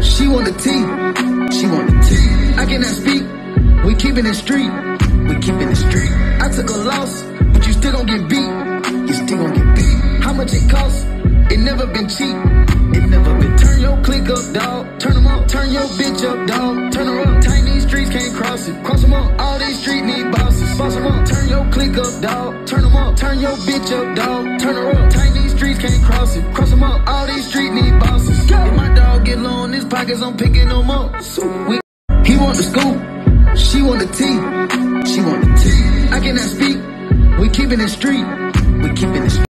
She want the tea. She want the tea. I cannot speak. We keepin' it street. We keepin' it street. I took a loss, but you still gon' get beat. You still gon' get beat. How much it cost? It never been cheap. It never been. Turn your click up, dawg. Turn them up. Turn your bitch up, dawg. Turn her up. Tiny streets can't cross it. Cross them up. All these streets need bosses. Boss them up. Turn your click up, dawg. Turn them up. Turn your bitch up, dawg. Turn her up. Tiny streets can't cross it. Cross them up. All these streets need bosses. If my dog get low in his pockets, I'm picking them up. He want the scoop. She want the tea. She want the tea. I cannot speak. We keepin' it street. We keepin' it street.